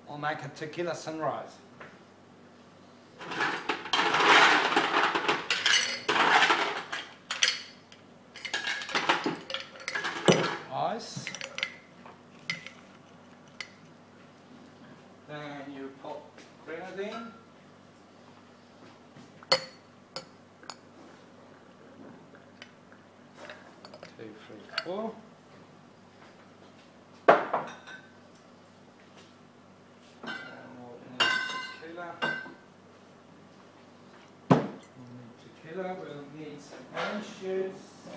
I'll make a tequila sunrise. Ice. Then you put grenadine. Two, three, four. Tequila, we'll need some orange juice.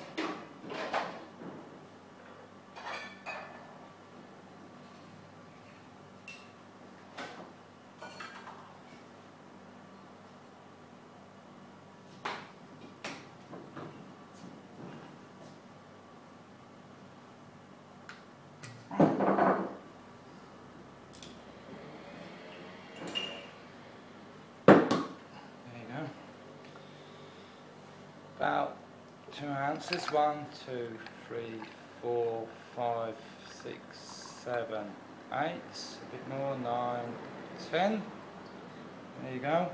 About 2 ounces, 1, 2, 3, 4, 5, 6, 7, 8, a bit more, 9, 10. There you go.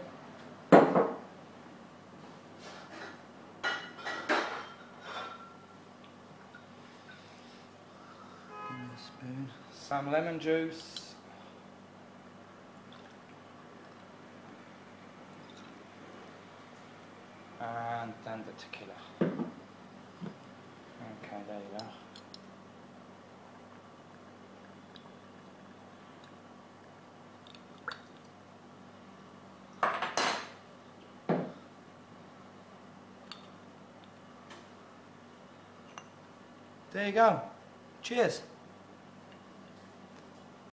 Spoon. Some lemon juice. And then the tequila. Okay, there you go. There you go. Cheers.